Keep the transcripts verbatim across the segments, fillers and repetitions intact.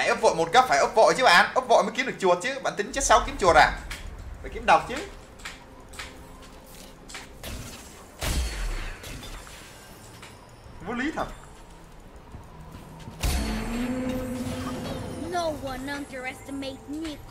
phải ấp vội một cấp, phải ấp vội chứ bạn, ấp vội mới kiếm được chuột chứ. Bạn tính chết sáu kiếm chuột à? Phải kiếm độc chứ. Vô lý thật. No one underestimate Nico.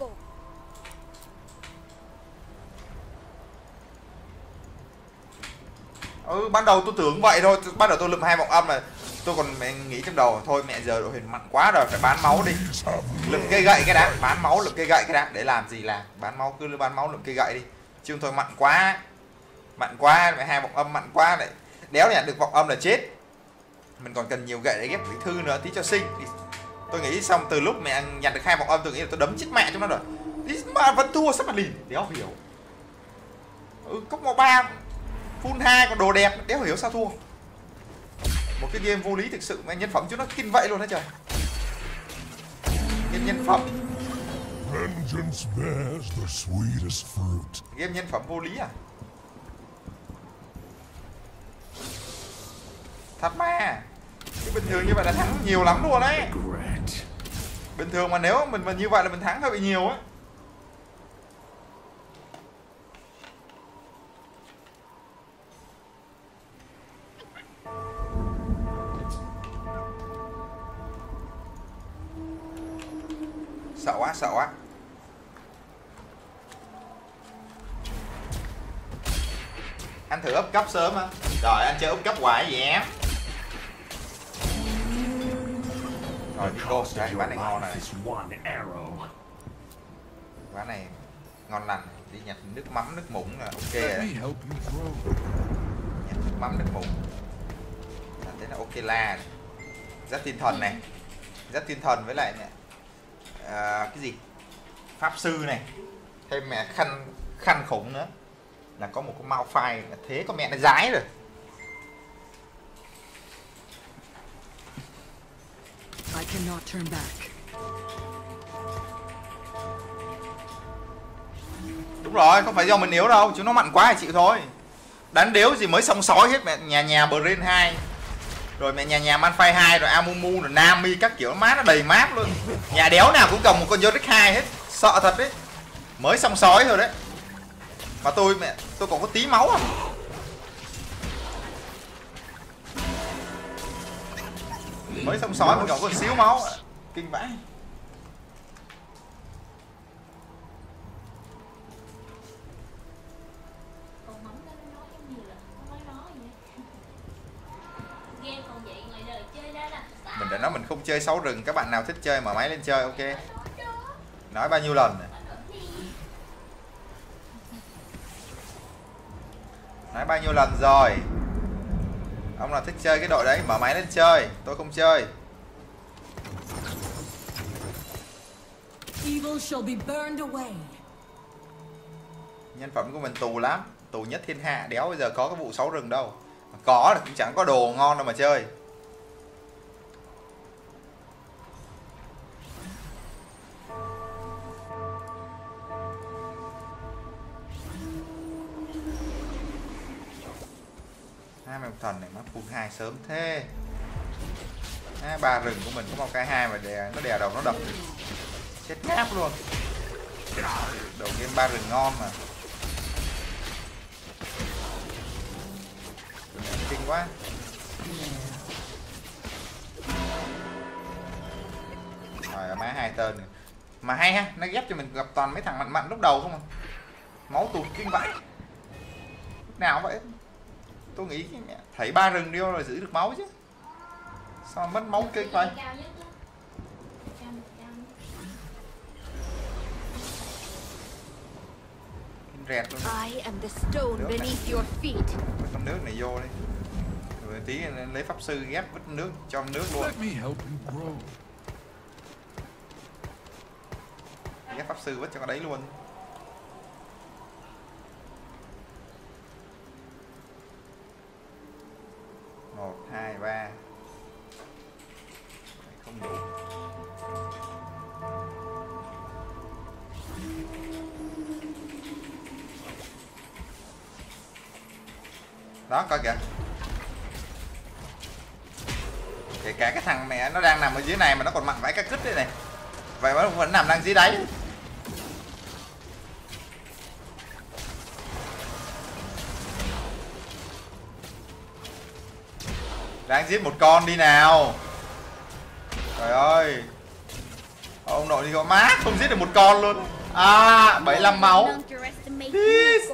Ừ, ban đầu tôi tưởng vậy thôi, ban đầu tôi lượm hai vọng âm này, tôi còn mẹ nghĩ trong đầu thôi mẹ giờ đội hình mặn quá rồi, phải bán máu đi. Lượm cây gậy cái đã, bán máu lượm cây gậy cái đã, để làm gì làm, bán máu cứ bán máu lượm cây gậy đi. Chứ thôi mặn quá. Mặn quá, mẹ hai vọng âm mặn quá lại. Đéo nhận được vọng âm là chết. Mình còn cần nhiều gậy để ghép cái thư nữa tí cho sinh. Tôi nghĩ xong từ lúc mẹ nhặt được hai vọng âm tôi nghĩ là tôi đấm chết mẹ trong nó rồi. Mà vẫn thua sắp mặt lìn, đéo hiểu. Ừ, cốc màu ba full hai còn đồ đẹp, đéo hiểu sao thua. Một cái game vô lý thực sự mà nhân phẩm chứ nó kinh vậy luôn đó trời. Game nhân phẩm. Game nhân phẩm vô lý à? Thật mà. Cái bình thường như vậy là thắng nhiều lắm luôn đấy. Bình thường mà nếu mình mà như vậy là mình thắng hơi bị nhiều á. Sợ quá, sợ quá. Anh thử úp cấp sớm á. Rồi anh chơi úp cấp hoài gì em. Rồi đi cô, đây ván này ngon này. Ván này ngon lành. Đi nhặt nước mắm, nước mủng là ok rồi. Nhặt nước mắm, nước mủng. Là thế là ok la. Rất tinh thần này. Rất tinh thần với lại này. À, cái gì pháp sư này thêm mẹ khăn khăn khủng nữa là có một con mau phai thế có mẹ nó dái rồi. I cannot turn back. Đúng rồi, không phải do mình yếu đâu, chúng nó mặn quá thì chịu thôi. Đánh đếu gì mới xong sói hết mẹ, nhà nhà Brain hai rồi mẹ nhà nhà Manfai hai rồi Amumu rồi Nami các kiểu mát nó đầy map luôn. Nhà đéo nào cũng cầm một con Yorick hai hết, sợ thật đấy. Mới xong sói thôi đấy. Mà tôi mẹ tôi còn có tí máu à. Mới xong sói mình còn có xíu máu à. Kinh vãi. Mình đã nói mình không chơi sáu rừng, các bạn nào thích chơi mở máy lên chơi, ok. Nói bao nhiêu lần này. Nói bao nhiêu lần rồi. Ông nào thích chơi cái đội đấy mở máy lên chơi, tôi không chơi. Evil shall be burned away. Nhân phẩm của mình tù lắm, tù nhất thiên hạ, đéo bây giờ có cái vụ sáu rừng đâu. Có thì cũng chẳng có đồ ngon đâu mà chơi. Hai mèo thần này nó full hai sớm thế. À, ba rừng của mình có một cái hai mà đè, nó đè đầu nó đập chết ngáp luôn. Đầu game ba rừng ngon mà. Kinh quá. Rồi má hai tên này. Mà hay ha, nó ghép cho mình gặp toàn mấy thằng mặn mặn lúc đầu không à. Máu tụt kinh vãi. Lúc nào vậy? Tôi nghĩ thấy ba rừng điêu rồi giữ được máu chứ. Sao mất máu kinh vậy? Rẹt luôn. I am the stone beneath your feet. Con nước này vô đi. Rồi tí lấy pháp sư ghép vứt nước cho nước luôn. Ghép pháp sư vứt cho cái đấy luôn. Một, hai, ba. Không đủ. Đó coi kìa. Kể cả cái thằng mẹ nó đang nằm ở dưới này mà nó còn mặn vãi cái cứt đây này. Vậy mà vẫn nằm đang dưới đáy. Đang giết một con đi nào. Trời ơi. Ông nội đi có má không giết được một con luôn. À, bảy mươi lăm máu. Don't underestimate Nico.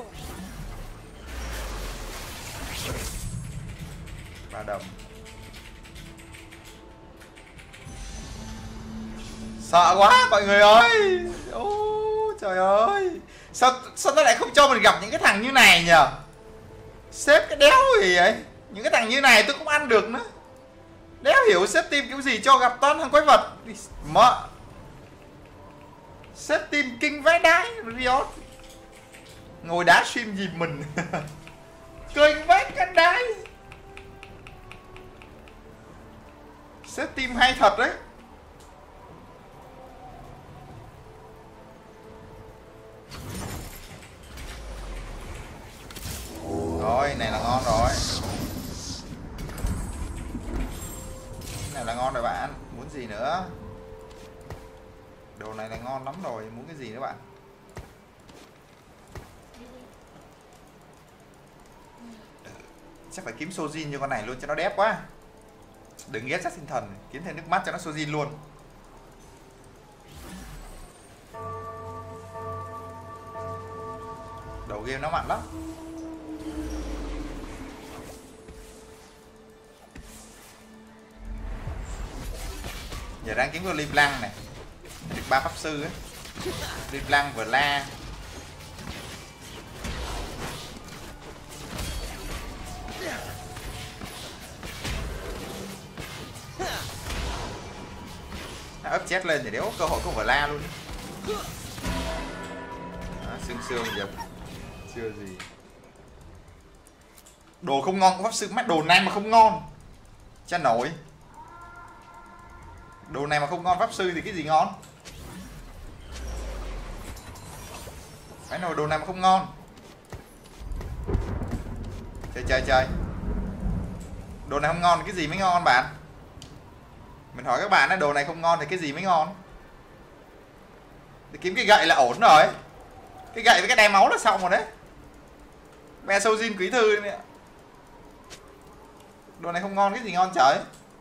Ba đồng. Sợ quá mọi người ơi. Ô trời ơi. Sao sao nó lại không cho mình gặp những cái thằng như này nhờ? Xếp cái đéo gì vậy? Những cái thằng như này tôi cũng ăn được nữa. Đéo hiểu xếp team kiểu gì cho gặp toàn thằng quái vật. Mợ. Xếp team kinh vãi đái Riot. Ngồi đá stream dìm mình. Kinh vãi cái đái. Xếp team hay thật đấy. Rồi, này là ngon rồi. Này là ngon rồi bạn. Muốn gì nữa? Đồ này là ngon lắm rồi. Muốn cái gì nữa bạn? Chắc phải kiếm Sojin cho con này luôn cho nó đép quá. Đừng ghét sát sinh thần. Kiếm thêm nước mắt cho nó Sojin luôn. Đầu game nó mặn lắm. Giờ đang kiếm con Leblanc này. Được ba pháp sư ấy. Leblanc vừa la. Ấp chết lên thì đéo có cơ hội có vừa la luôn. À, xương xương giờ chưa gì. Đồ không ngon của pháp sư mắt đồ này mà không ngon. Cha nổi. Đồ này mà không ngon pháp sư thì cái gì ngon? Phải nồi đồ này mà không ngon. Chơi chơi chơi. Đồ này không ngon thì cái gì mới ngon bạn? Mình hỏi các bạn á, đồ này không ngon thì cái gì mới ngon? Thì kiếm cái gậy là ổn rồi. Cái gậy với cái đai máu là xong rồi đấy. Be Sojin quý thư này. Đồ này không ngon cái gì ngon trời.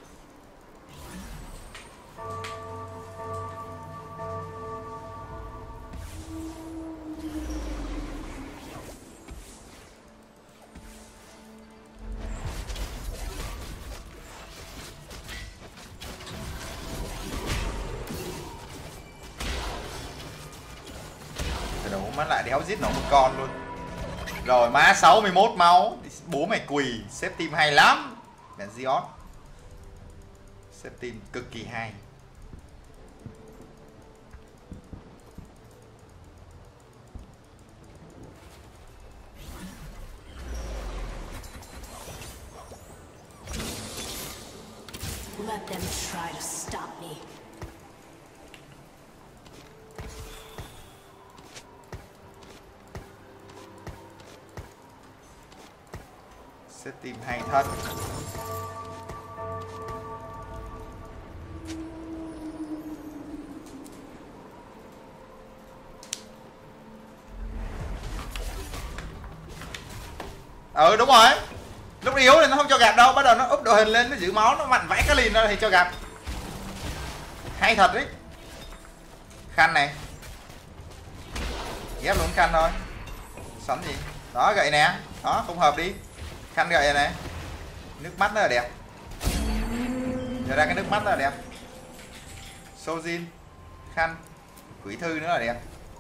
Má lại đéo giết nó một con luôn. Rồi má sáu mươi mốt máu. Bố mày quỳ. Xếp team hay lắm. Mẹ Ziot. Xếp team cực kỳ hay. Let them try to stop me. Xếp team hay thật. Ừ đúng rồi. Lúc yếu thì nó không cho gặp đâu. Bắt đầu nó úp đội hình lên nó giữ máu. Nó mặn vãi cái lìn ra thì cho gặp. Hay thật đấy. Khăn này. Ghép luôn khăn thôi. Sẵn gì. Đó gậy nè. Đó không hợp đi. Khăn gậy này. Nước mắt nó là đẹp. Giờ ra cái nước mắt nó là đẹp. Sojin. Khăn. Quỷ thư nữa là đẹp.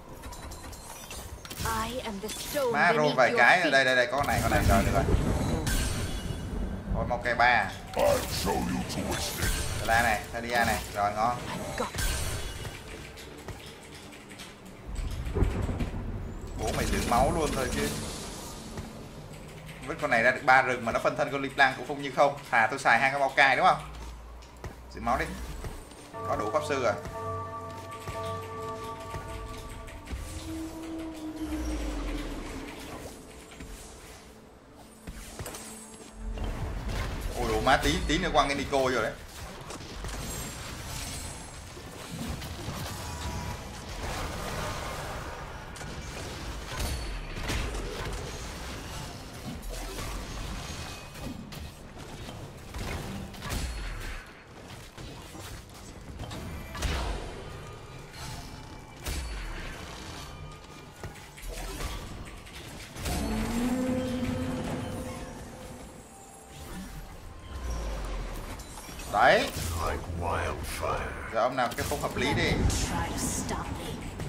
Má roll vài cái. Đây đây đây có con này con này rồi được rồi. Rồi một cây ba. Ra này. Thadia này. Rồi ngon. Bố mày giữ máu luôn thôi chứ. Vứt con này ra được ba rừng mà nó phân thân con Leblanc cũng không như không. Thà tôi xài hai cái bao cai đúng không? Giữ máu đi. Có đủ pháp sư rồi. Ôi đồ má tí tí nữa quăng cái Nico rồi đấy. Đấy. Giờ ông nào cái không hợp lý đi. Try to stop me.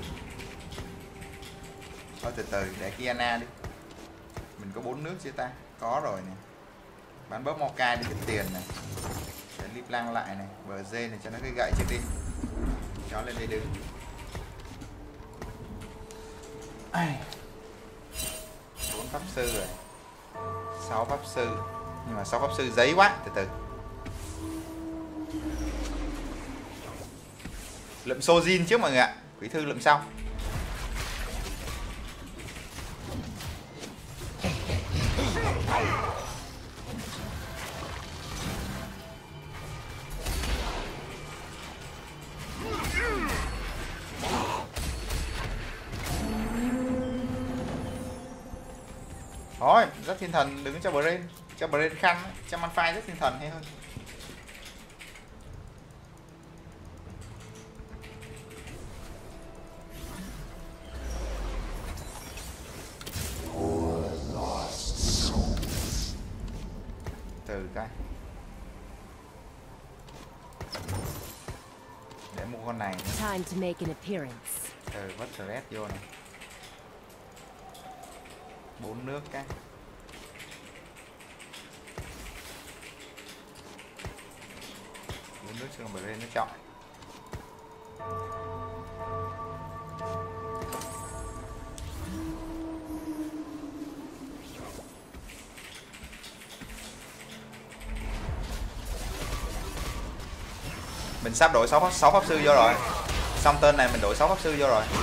Thôi từ từ để Kiana đi. Mình có bốn nước chứ ta? Có rồi nè. Bán bớt Mokai đi kiếm tiền này. Để Lip Lang lại này. Bờ dê này cho nó cái gậy trước đi. Chó lên đây đứng. bốn pháp sư rồi. sáu pháp sư. Nhưng mà sáu pháp sư giấy quá. Từ từ. Lượm Sojin trước mọi người ạ. Quý thư lượm xong. Thôi, rất thiên thần đứng cho Brain, cho Brain khăn, cho Malphite rất thiên thần hay hơn. Từ cái. Để một con này. Time to make an appearance. Từ vất red vô này. Bốn nước cái. Bốn nước cho bờ lên nó chọn. Mình sắp đổi sáu pháp, sáu pháp sư vô rồi. Xong tên này mình đổi sáu pháp sư vô rồi.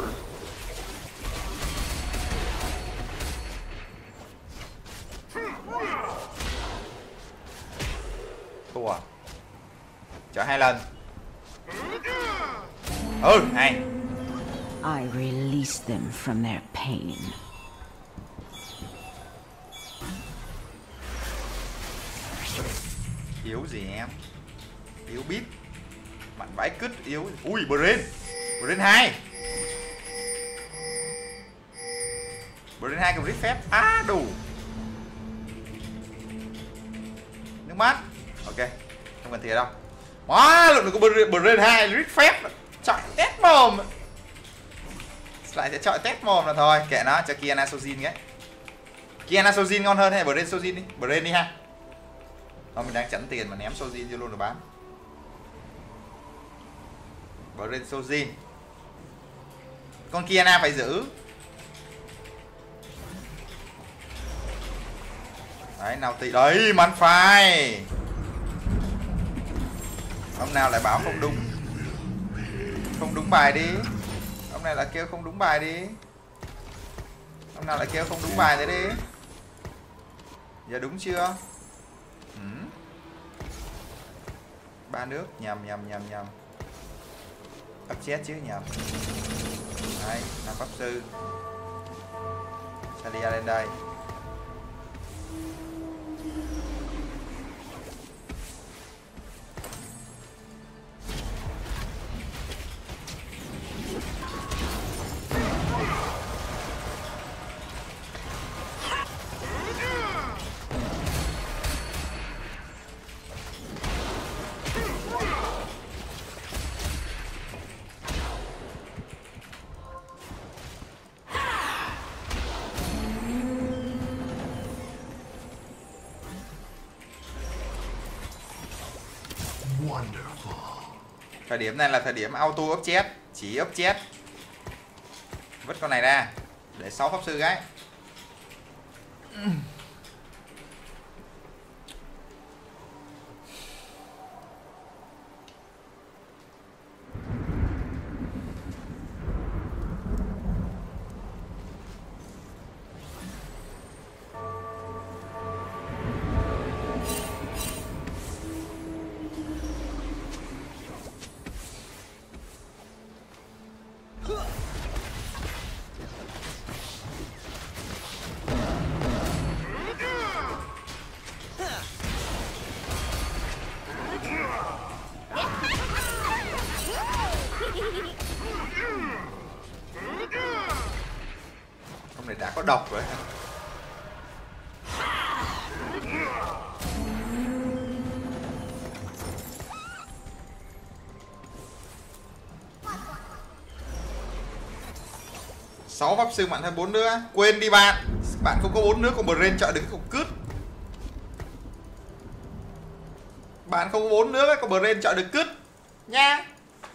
Thua à? Chở hai lần. Ừ, hay. I release them from their pain. Yếu gì em? Yếu bít. Bạn vãi cứt yếu. Ui, Brain. Brain hai. Brain hai cầm rít phép. Á, đủ. Nước mắt. Ok, không cần thiệt đâu. Wow, lượng có Brain hai rít phép. Chọi test mồm. Lại sẽ chọi test mồm là thôi. Kệ nó, cho Kiana Sojin cái. Kiana Sojin ngon hơn hay Brain Sojin đi? Brain đi ha. Thôi mình đang chẵn tiền mà ném Sojin vô luôn rồi bán. Brain Sojin. Con Kiana phải giữ. Đấy, nào tỷ. Đấy, Malphite. Ông nào lại báo không đúng. Không đúng bài đi. Ông này lại kêu không đúng bài đi. Ông nào lại kêu không đúng bài thế đi. Giờ đúng chưa? Ừ. Ba nước. Nhầm nhầm nhầm nhầm. Ấp chết chứ nhầm. Đấy, năm pháp sư. Salia lên đây. Thời điểm này là thời điểm auto ấp chết, chỉ ấp chết. Vứt con này ra để sáu pháp sư gái. Ông này đã có độc rồi hả? sáu pháp sư mạnh hơn bốn nữa. Quên đi bạn. Bạn không có bốn nữa còn brain chọi được cái cục cứt. Bạn không có bốn nữa còn brain chọi được cứt nha.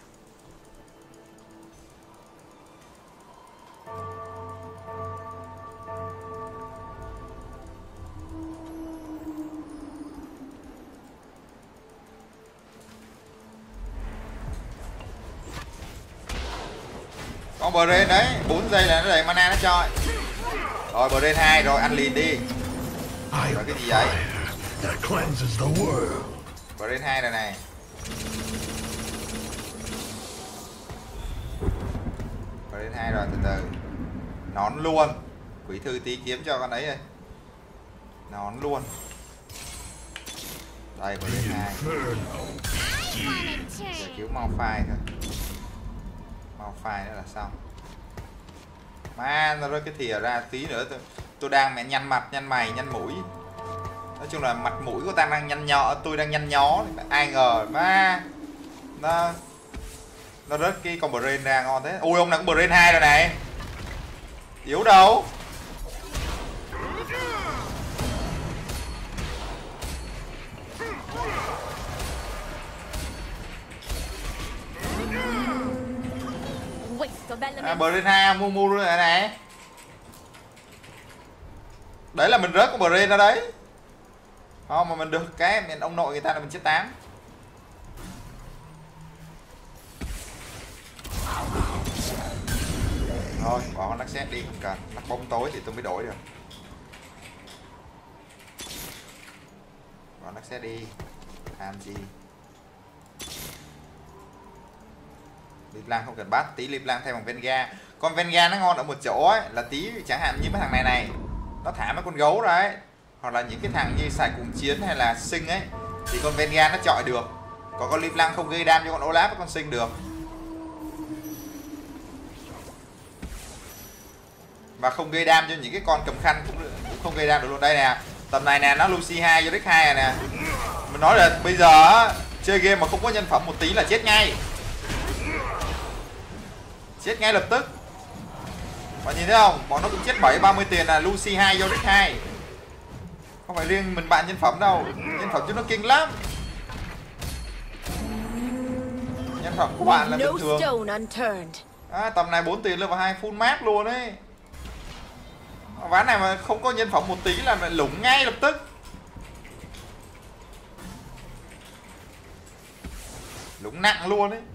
Con brain đấy, bốn giây là nó đầy mana nó cho. Rồi brain hai rồi, ăn liền đi. Rồi cái gì vậy? Brain hai rồi này. Brain hai rồi, từ từ. Nón luôn. Quỷ thư tí kiếm cho con ấy đây. Nón luôn. Đây brain hai. Giờ cứu Malphite thôi. Malphite nữa là xong. Má nó rơi cái thìa ra tí nữa tôi, tôi đang mẹ nhăn mặt, nhăn mày, nhăn mũi. Nói chung là mặt mũi của ta đang nhăn nhó, tôi đang nhăn nhó. Ai ngờ má nó nó rớt cái con brain ra ngon thế. Ui ông này cũng brain hai rồi này. Yếu đâu. À, brain hai mu mu rồi này. Đấy là mình rớt con brain ra đấy. Không mà mình được cái mình ông nội người ta là mình chết tám. Thôi bỏ con Nexus đi không cần. Nắp bóng tối thì tôi mới đổi được. Bỏ Nexus đi. Làm gì? Liệp Lang không cần bắt, tí Liệp Lang thay bằng Venga. Con Venga nó ngon ở một chỗ ấy, là tí chẳng hạn như mấy thằng này này nó thả mấy con gấu ra ấy, hoặc là những cái thằng như xài cùng chiến hay là sinh ấy, thì con Venga nó chọi được. Còn con Liệp Lang không gây đam cho con Olaf với con sinh được. Và không gây đam cho những cái con cầm khăn cũng, cũng không gây đam được luôn. Đây nè, tầm này nè, nó Lucy hai, Yorick hai rồi nè. Mình nói là bây giờ chơi game mà không có nhân phẩm một tí là chết ngay. Chết ngay lập tức. Bạn nhìn thấy không? Bọn nó cũng chết bảy ba mươi tiền là Lucy hai, Yorick hai. Không phải riêng mình bạn nhân phẩm đâu. Nhân phẩm chứ nó kinh lắm. Nhân phẩm của bạn là bình thường. À, tầm này bốn tiền level hai full max luôn ấy. Ván này mà không có nhân phẩm một tí là mày lủng ngay lập tức. Lủng nặng luôn ấy.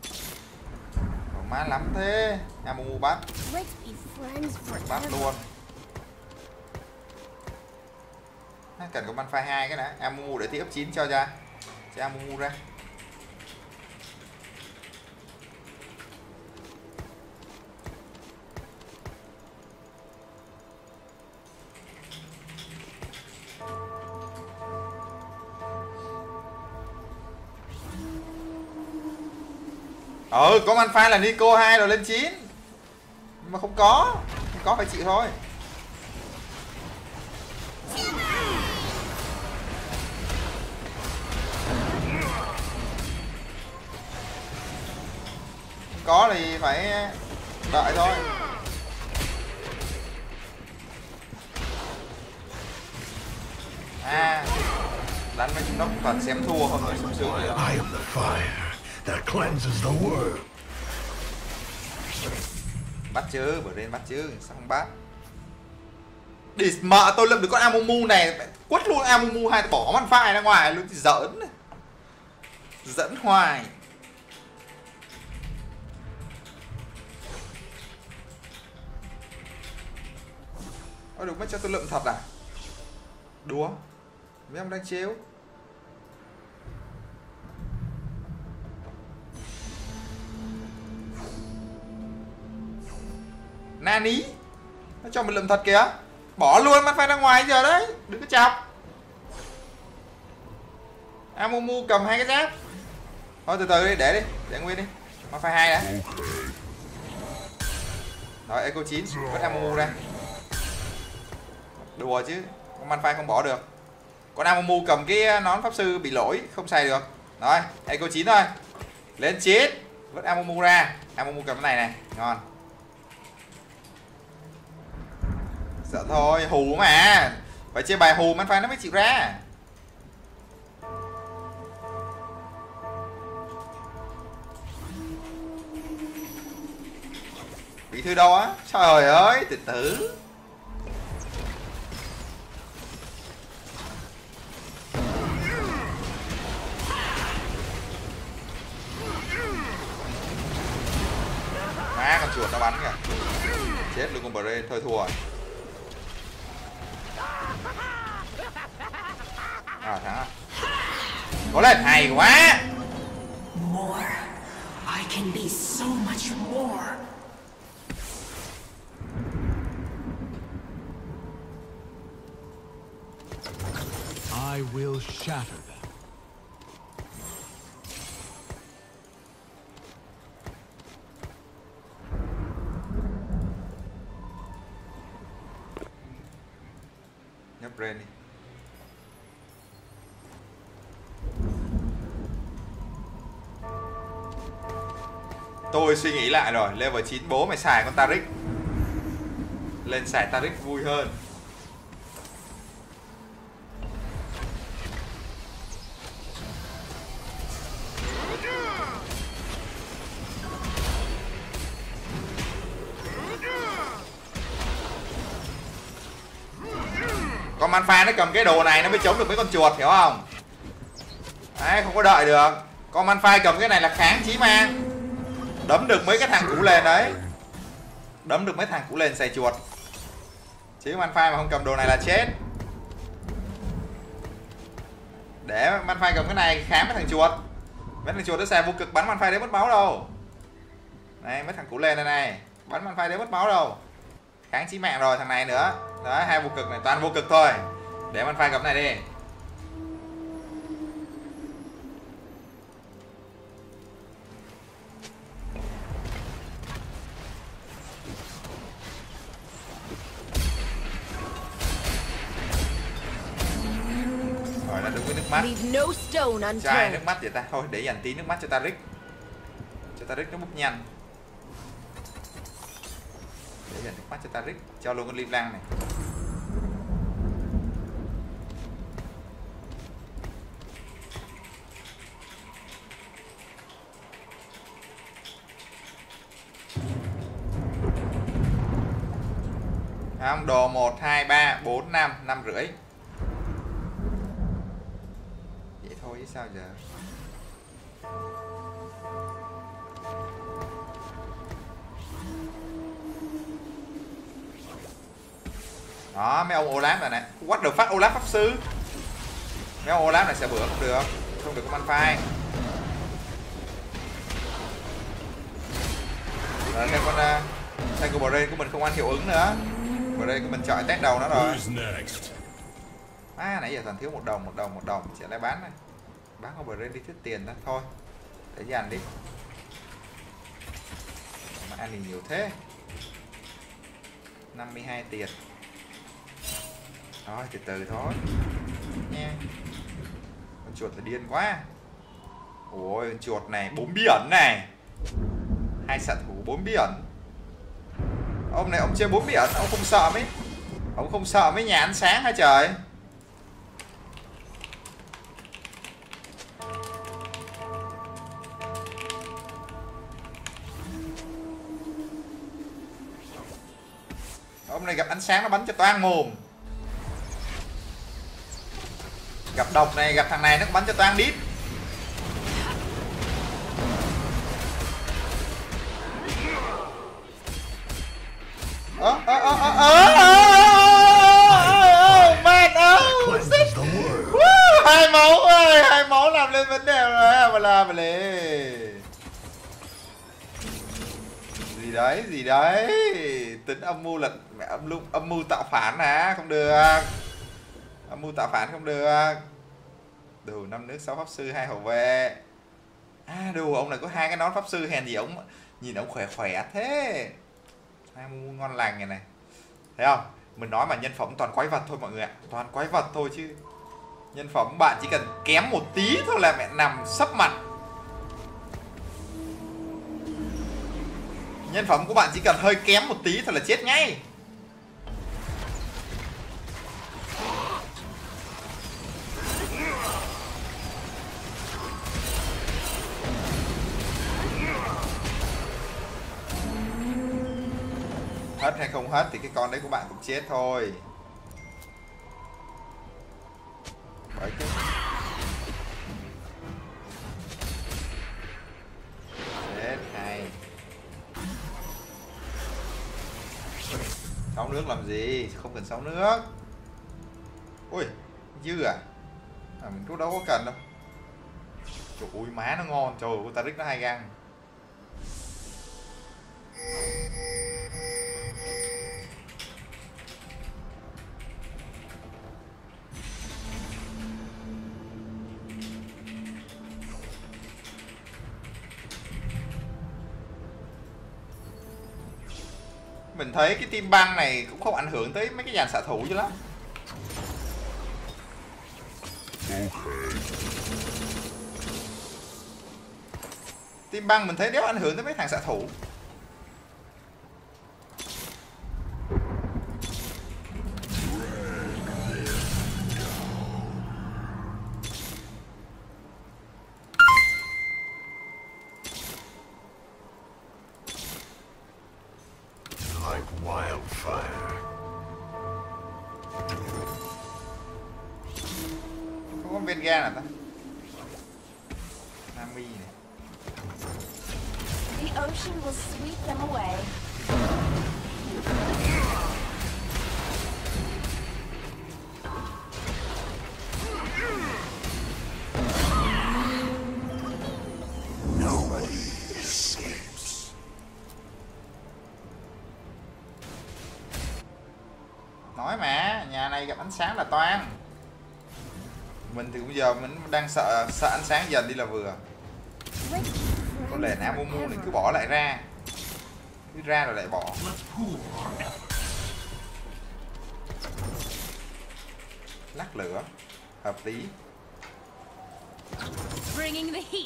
Má lắm thế. Amumu bắt. Bắt luôn. Cần có Malphite hai cái đã. Amumu để tí ấp chín cho ra. Cho Amumu ra. Ừ, có Malphite là Nico hai rồi lên chín. Mà không có, không có phải chịu thôi. Không có thì phải đợi thôi. À, đánh với chúng nó toàn xém thua không phải sung sướng. I am the fire that cleanses the world. Bắt chứ, bữa lên bắt chứ, sao không bắt? Đi mợ tôi lâm được con Amumu này, quất luôn Amumu hai, bỏ Malphite ra ngoài luôn thì giỡn. Dẫn hoài. Ôi đúng, mới cho tôi lượm thật à? Đùa. Mấy ông đang trêu. Nani? Nó cho mình lượm thật kìa. Bỏ luôn Malphite ra ngoài giờ đấy. Đừng có chọc. Amumu cầm hai cái giáp. Thôi từ từ đi, để đi, để nguyên đi. Malphite hai đã. Rồi Echo chín, vứt Amumu ra. Đùa chứ, con Malphite không bỏ được. Con Amumu cầm cái nón pháp sư bị lỗi, không xài được. Rồi, Echo chín thôi. Lên chín, vứt Amumu ra. Amumu cầm cái này này, ngon. Sợ thôi, hù mà. Phải chơi bài hù Malphite nó mới chịu ra. Bí thư đâu á? Trời ơi, từ từ. Má con chuột nó bắn kìa. Chết luôn con Brain, thôi thua rồi. À thắng à. Cố lên, hay quá. More. I can be so much more. I will shatter them. Nhấp Brain đi. Tôi suy nghĩ lại rồi, level chín bố mày xài con Taric. Lên xài Taric vui hơn. Con Malphite nó cầm cái đồ này nó mới chống được mấy con chuột, hiểu không? Đấy, không có đợi được. Con Malphite cầm cái này là kháng chí mang. Đấm được mấy cái thằng cũ lên đấy. Đấm được mấy thằng cũ lên xài chuột. Chứ Malphite mà không cầm đồ này là chết. Để Malphite cầm cái này kháng mấy thằng chuột. Mấy thằng chuột nó xài vô cực bắn Malphite đến mất máu đâu. Này, mấy thằng cũ lên đây này. Bắn Malphite đến mất máu đâu. Kháng chí mạng rồi, thằng này nữa. Đấy, hai vô cực này, toàn vô cực thôi. Để Malphite cầm này đi. Rồi, nó đúng với nước mắt. Leave no stone Trai unturned. nước mắt vậy ta. Thôi, để dành tí nước mắt cho Taric. Cho Taric nó bút nhanh. Để dành nước mắt cho Taric. Cho luôn con Lim Lăng này. Không, đồ một, hai, ba, bốn, năm, năm rưỡi. Vậy thôi chứ sao giờ. Đó, mấy ông Olaf này nè. What the fuck, Olaf pháp sư. Mấy ông Olaf này sẽ bữa không được. Không được có Malphite. Rồi thêm con uh, thêm con Brain của mình không ăn hiệu ứng nữa. Brain của mình chọi test đầu nó rồi. À, nãy giờ toàn thiếu một đồng, một đồng, một đồng. Sẽ lại bán này. Bán con Brain đi thích tiền đó. Thôi, để dành đi. Mà ăn thì nhiều thế. năm mươi hai tiền. Rồi, từ từ thôi nha. Con chuột là điên quá. Ôi, con chuột này, bốn bí ẩn này. Hai xạ thủ bốn bí ẩn. Ông này ông chơi bốn bí ẩn, ông không sợ mấy. Ông không sợ mấy nhà ăn sáng hả trời. Ông này gặp ánh sáng nó bắn cho toang mồm. Gặp độc này, gặp thằng này nó bắn cho toang đít. Ơ ơ ơ ơ ơ man ơi, hai máu ơi, hai máu làm lên vấn đề rồi mà làm mà lên. Gì đấy, gì đấy, tính âm mưu lật mẹ âm lung âm mưu tạo phản hả? Không được. Âm mưu tạo phản không được. Đủ năm nước, sáu pháp sư, hai hậu vệ. À đủ, ông này có hai cái nón pháp sư, hèn gì ông nhìn ông khỏe khỏe thế. Hai mua ngon lành này này. Thấy không? Mình nói mà nhân phẩm toàn quái vật thôi mọi người ạ. Toàn quái vật thôi chứ. Nhân phẩm bạn chỉ cần kém một tí thôi là mẹ nằm sấp mặt. Nhân phẩm của bạn chỉ cần hơi kém một tí thôi là chết ngay. Hết hay không hết thì cái con đấy của bạn cũng chết thôi. Đấy chứ. Chết hay. Sáu nước làm gì? Không cần sáu nước. Ui, dư à? À mình cũng đâu có cần đâu. Trời ơi má nó ngon, trời ơi con Taric nó hay găng. Mình thấy cái team băng này cũng không ảnh hưởng tới mấy cái dàn xạ thủ chứ lắm. Team băng mình thấy đéo ảnh hưởng tới mấy thằng xạ thủ. Like wildfire. Không có viên ga nào ta. Nami này. The ocean will sweep them away. Nobody escapes. Nói mà, nhà này gặp ánh sáng là toan. Mình thì bây giờ mình đang sợ sợ ánh sáng dần đi là vừa. Có lẽ Amumu này cứ bỏ lại ra. Cứ ra rồi lại bỏ. Lắc lửa. Hợp lý. Bringing the heat.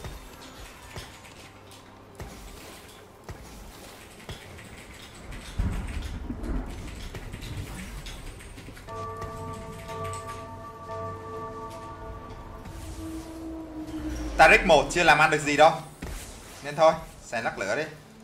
Taric một chưa làm ăn được gì đâu. Nên thôi, xài lắc lửa đi.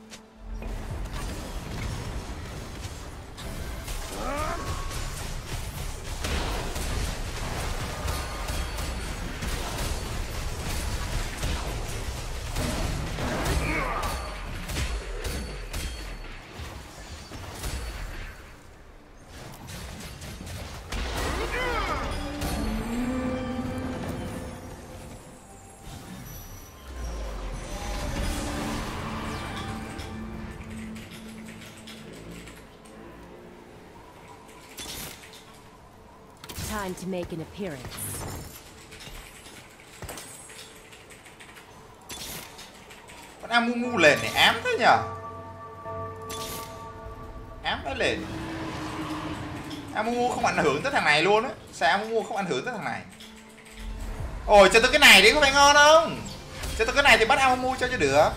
Time to make an appearance. Con Amumu lên này ám thế nhở. Ám nó lên. Amumu không ảnh hưởng tới thằng này luôn á. Sao Amumu không ảnh hưởng tới thằng này? Ôi cho tôi cái này đi có phải ngon không? Cho tôi cái này thì bắt Amumu cho cho được.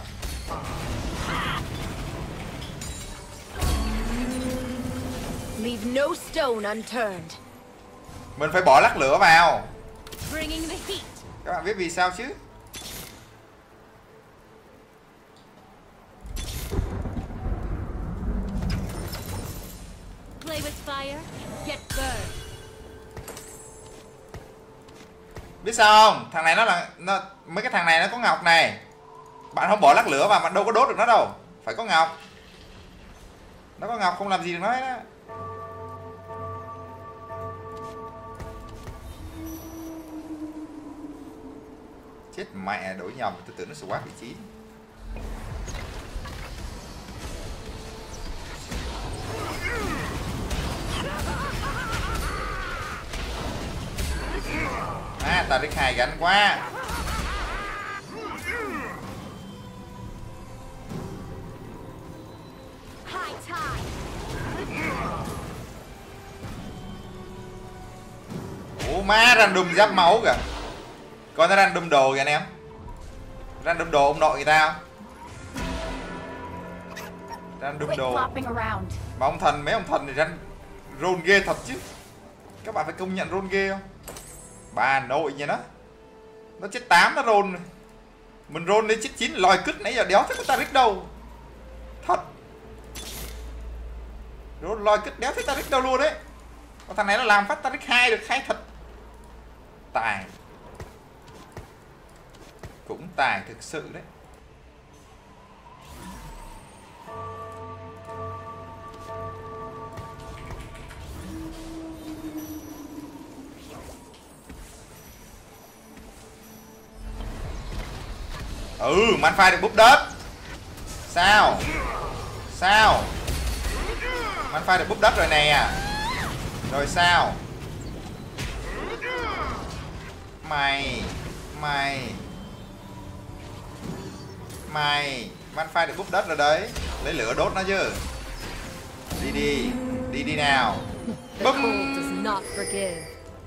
Leave no stone unturned. Mình phải bỏ lắc lửa vào. Bringing the heat. Các bạn biết vì sao chứ? Play with fire, get burned. Biết sao không? Thằng này nó là nó, mấy cái thằng này nó có ngọc này. Bạn không bỏ lắc lửa vào bạn đâu có đốt được nó đâu. Phải có ngọc. Nó có ngọc không làm gì được nó hết á. Chết mẹ, đổi nhầm, tôi tưởng nó swap vị trí. À, Taric hai gánh quá. High tide. Ủa má, random giáp máu kìa. Coi nó random đồ kìa anh em. Random đồ ông nội người ta không? Random đồ. Mà ông thần, mấy ông thần thì ran roll ghê thật chứ. Các bạn phải công nhận roll ghê không? Bà nội nha nó. Nó chết tám nó roll. Mình roll đến chết chín lòi cứt nãy giờ đéo thấy có Taric đâu. Thật. Nó lòi cứt đéo thấy Taric đâu luôn đấy. Còn thằng này nó làm phát Taric hai được hay thật. Tài. Cũng tài thực sự đấy. Ừ, Malphite được búp đất. Sao? Sao? Malphite được búp đất rồi nè. Rồi sao? Mày Mày Mày Malphite được búp đất rồi đấy. Lấy lửa đốt nó chứ. Đi đi. Đi đi nào. The cold does not forgive.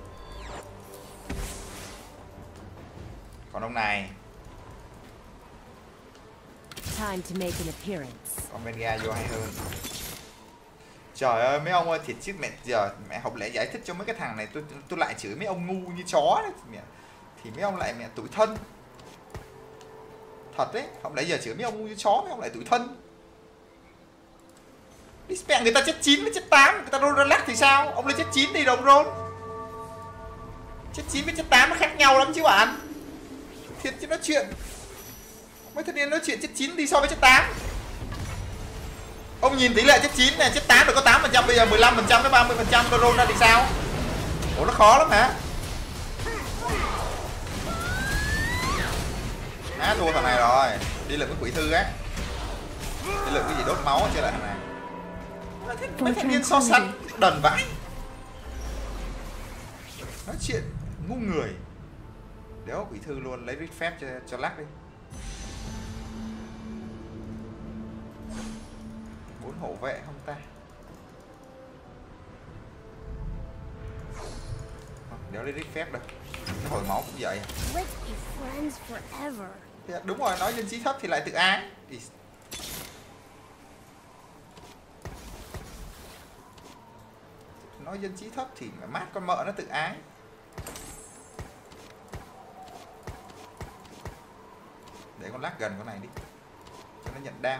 Còn ông này. Time to make an appearance. Con Venga vô hay hơn. Trời ơi mấy ông ơi, thiệt chứ mẹ giờ mẹ học lẽ giải thích cho mấy cái thằng này, tôi tôi lại chửi mấy ông ngu như chó đấy mẹ. Thì mấy ông lại mẹ tủi thân. Thật đấy, học lẽ giờ chửi mấy ông ngu như chó, mấy ông lại tủi thân. Đi mẹ người ta chết chín với chết tám, người ta roll lắc thì sao? Ông lên chết chín đi đồng roll. Chết chín với chết tám nó khác nhau lắm chứ bạn. Thiệt chứ nói chuyện. Mấy thanh niên nói chuyện chết chín đi so với chết tám. Ông nhìn tỷ lệ chết chín này, chết tám được có tám phần trăm, bây giờ mười lăm phần trăm với ba mươi phần trăm roll ra thì sao? Ủa nó khó lắm hả? Á thua thằng này rồi. Đi lực với quỷ thư á. Đi lực cái gì đốt máu chứ lại thằng này. Mấy thanh niên so sánh đần vãi. Nói chuyện ngu người. Đéo quỷ thư luôn, lấy rít phép cho cho lắc đi. Bốn hộ vệ không ta? Đéo lấy rít phép đâu. Hồi máu cũng vậy. Let's be friends forever. Thì đúng rồi, nói dân trí thấp thì lại tự ái. Nói dân trí thấp thì mát con mợ nó tự ái. Để con lắc gần con này đi cho nó nhận đam.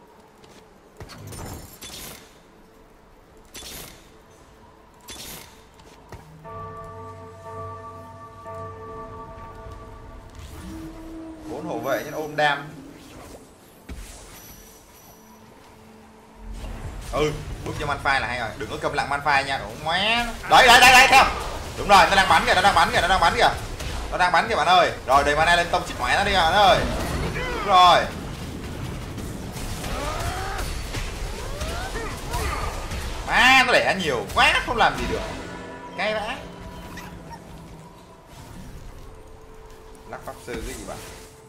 Bốn hộ vệ nhân ôm đam. Ừ, bước cho Malphite là hay rồi, đừng có cầm lặng Malphite nha, đúng má. Đấy đấy đấy đấy theo. Đúng rồi, nó đang bắn kìa, nó đang bắn kìa, nó đang bắn kìa. Nó đang bắn kìa bạn ơi. Rồi đầy mana lên tông chích mẹ nó đi bạn ơi. Đúng rồi. À, nó đẻ nhiều quá không làm gì được. Cay vãi. Lắc pháp sư cái gì bạn?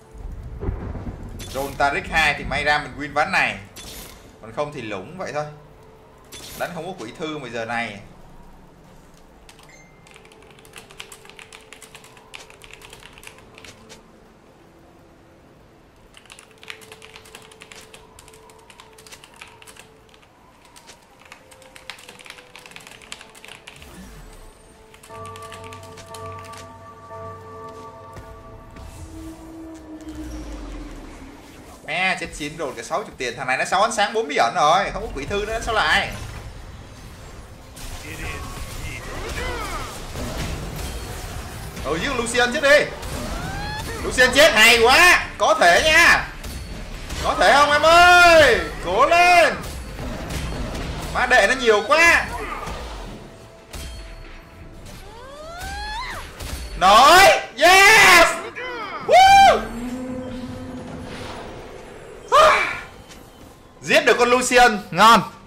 Roll Taric hai thì may ra mình win ván này. Còn không thì lủng vậy thôi. Đánh không có quỷ thư bây giờ này. À, chết chín rồi cái sáu mươi tiền. Thằng này nó sáu ánh sáng bốn bí ẩn rồi. Không có quỷ thư nữa sao lại. Ừ giết Lucian chết đi. Lucian chết hay quá. Có thể nha. Có thể không em ơi. Cố lên. Má đệ nó nhiều quá. Nói. Yes. Woo. Giết được con Lucian, ngon.